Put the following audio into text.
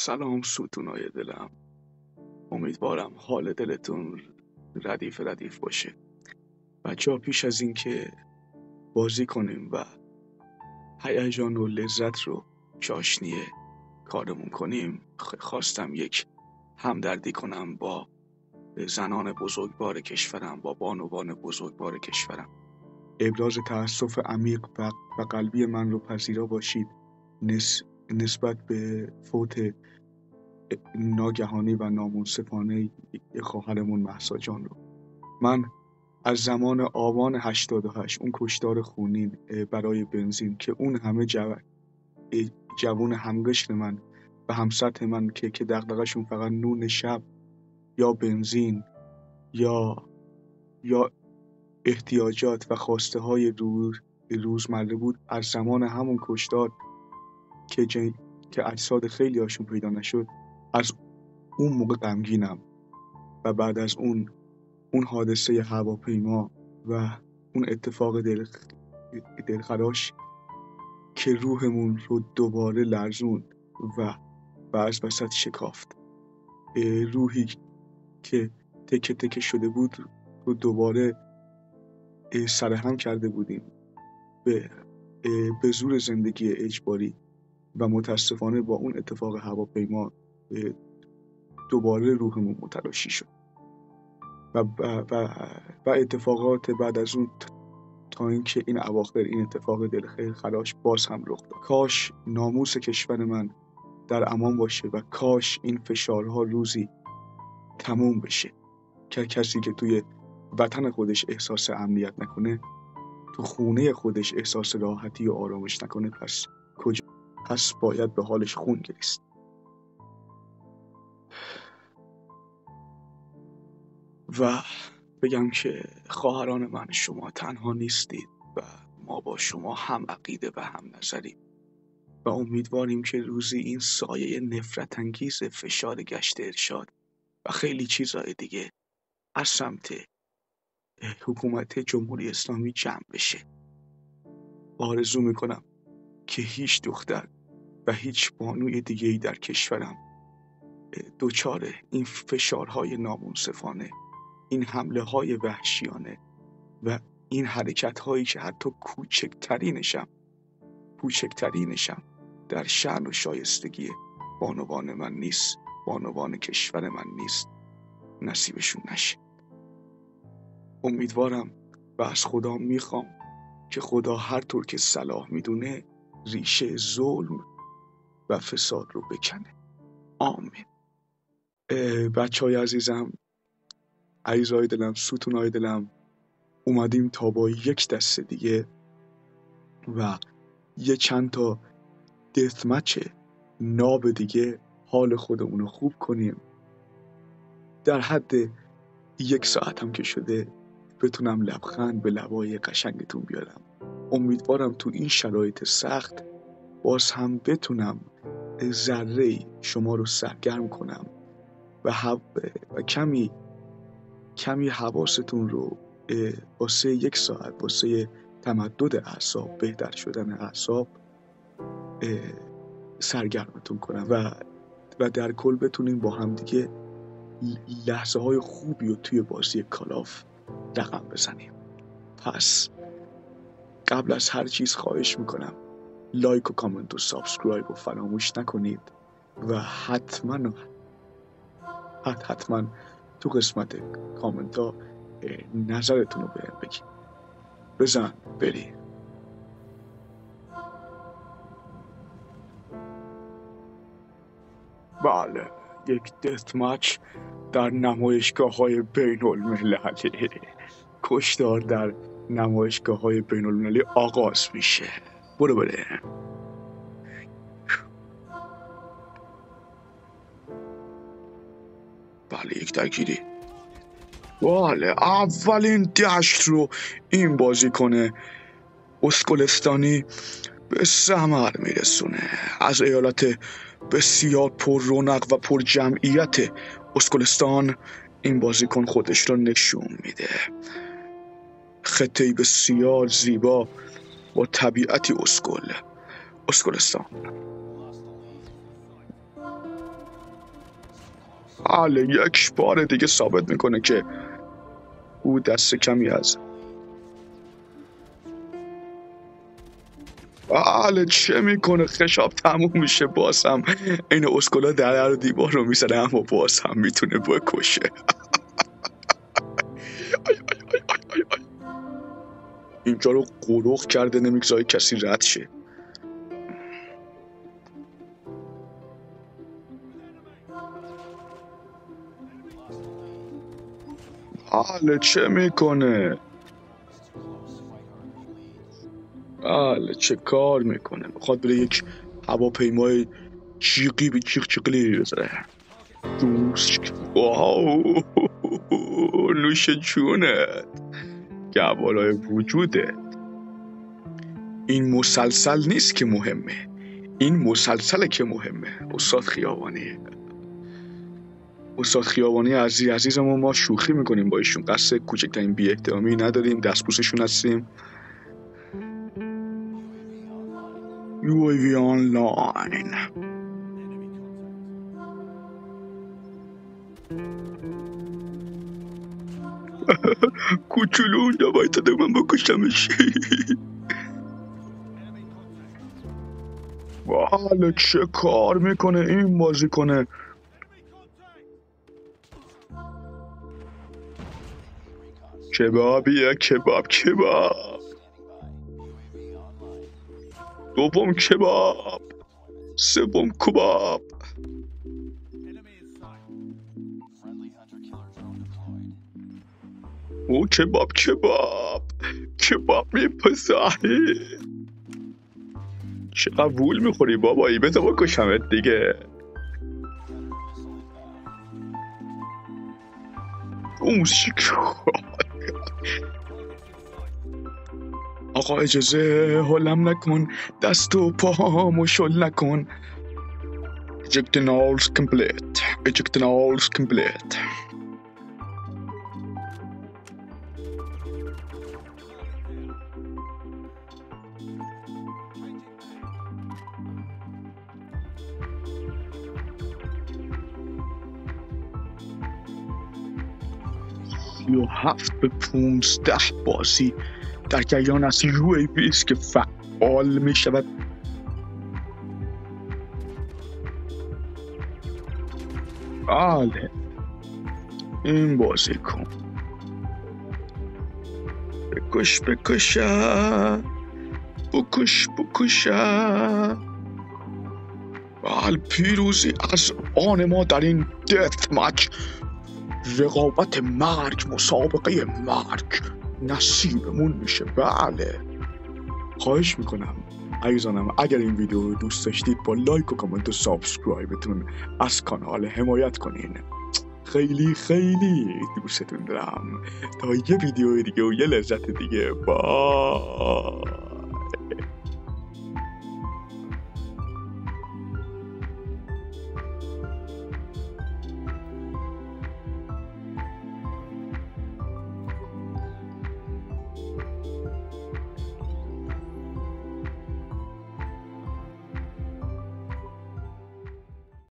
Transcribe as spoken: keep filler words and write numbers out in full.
سلام ستونای دلم، امیدوارم حال دلتون ردیف ردیف باشه. بچه ها پیش از این که بازی کنیم و هیجان و لذت رو چاشنی کارمون کنیم خواستم یک همدردی کنم با زنان بزرگوار کشورم، با بانوان بزرگوار کشورم. ابراز تأسف عمیق و قلبی من رو پذیرا باشید نس... نسبت به فوت ناگهانی و نامنصفانه خواهرمون مهسا جان رو. من از زمان آبان هشتاد و هشت اون کشتار خونین برای بنزین که اون همه جو... جوون همقشر من و همسطح من که که دغدغه‌شون فقط نون شب یا بنزین یا یا احتیاجات و خواسته های روز روزمره بود، از زمان همون کشتار که جن... که اجساد خیلی هاشون پیدا نشد، از اون موقع غمگینم و بعد از اون اون حادثه هواپیما و اون اتفاق دل دلخراش که روحمون رو دوباره لرزون و و از وسط شکافت. روحی که تکه تکه شده بود رو دوباره سرهم کرده بودیم به به زور زندگی اجباری و متاسفانه با اون اتفاق هواپیما دوباره روحمون متلاشی شد و و و اتفاقات بعد از اون تا اینکه این اواخر این اتفاق دلخیر خراش باز هم رخ داد. کاش ناموس کشور من در امان باشه و کاش این فشارها روزی تموم بشه که کسی که توی وطن خودش احساس امنیت نکنه، تو خونه خودش احساس راحتی و آرامش نکنه، پس کجا؟ پس باید به حالش خون گریست. و بگم که خواهران من، شما تنها نیستید و ما با شما هم عقیده و هم نظریم و امیدواریم که روزی این سایه نفرت انگیز فشار گشت ارشاد و خیلی چیزهای دیگه از سمت حکومت جمهوری اسلامی جمع بشه. آرزو میکنم که هیچ دختر و هیچ بانوی دیگه‌ای در کشورم دوچار این فشارهای نامنصفانه، این حمله های وحشیانه و این حرکت هایی که حتی کوچکترینشم کوچکترینشم در شأن و شایستگی بانوان من نیست، بانوان کشور من نیست، نصیبشون نشه. امیدوارم و از خدا میخوام که خدا هر طور که صلاح میدونه ریشه ظلم و فساد رو بکنه. آمین. بچه های عزیزم، عزیزای دلم، ستونای دلم، اومدیم تا با یک دسته دیگه و یه چند تا دث مچ ناب دیگه حال خودمونو خوب کنیم. در حد یک ساعت هم که شده بتونم لبخند به لبای قشنگتون بیارم. امیدوارم تو این شرایط سخت باز هم بتونم ذره شما رو سرگرم کنم و, و کمی کمی حواستون رو واسه یک ساعت واسه تمدد اعصاب، بهتر شدن اعصاب سرگرمتون کنم و و در کل بتونیم با هم دیگه لحظه های خوبی رو توی بازی کالاف رقم بزنیم. پس قبل از هر چیز خواهش میکنم لایک و کامنت و سابسکرایب رو فراموش نکنید و حتما حت حتما تو قسمت کامنت ها نظرتون رو بهم بگید. بزن بری. بله، یک دث مچ در نمایشگاه های بین المللی، کشتار در نمایشگاه های بین المللی آغاز میشه. برو بره. بله، یک درگیری. بله، اولین دشت رو این بازیکن اسکلستانی به ثمر میرسونه. از ایالت بسیار پر رونق و پر جمعیت اسکلستان این بازیکن خودش رو نشون میده. خطه‌ای بسیار زیبا با طبیعتی اسکل، اسکلستان. بله یک بار دیگه ثابت میکنه که او دست کمی از بله چه میکنه خشاب تموم میشه باز هم این اسکولا در رو دیوار رو میزنه اما باز هم میتونه بکشه. اینجا رو قروق کرده نمیگذاره کسی رد شه. بله چه میکنه بله چه کار میکنه میخواد بره یک هواپیمای چیقی به چیق چیقلی بزنه. دوست واو نوش جونت گوارای وجوده. این مسلسل نیست که مهمه، این مسلسله که مهمه. استاد خیابانی استاد خیابانی عزیز عزیزمون ما شوخی میکنیم با ایشون، قصد کوچکترین بی احترامی نداریم، دستبوسشون هستیم. یو ای وی آنلاین کوچولو اونجا بایستده من بکشمش. بله چه کار میکنه این بازی کنه. کبابیه کباب کباب دوم کباب سوم کباب. او کباب کباب کباب میپساهی. چقدر وول میخوری بابایی بذار بکشمت دیگه. اون آقا اجازه حلم نکن دست و پاهامو شل نکن. Ejecting all's complete Ejecting all's complete. سی و هفت به پونزده بازی در جریان از یو ای وی است که فعال می شود. بله این بازی کن بکش بکشه بکش بکشه. بله پیروزی از آن ما در این دث مچ، رقابت مرگ، مسابقه مرگ نصیبمون میشه. بله خواهش میکنم عزیزانم اگر این ویدیو رو دوست داشتید با لایک و کامنت و سابسکرایبتون از کانال حمایت کنین. خیلی خیلی دوستتون دارم. تا یه ویدیو دیگه و یه لذت دیگه. با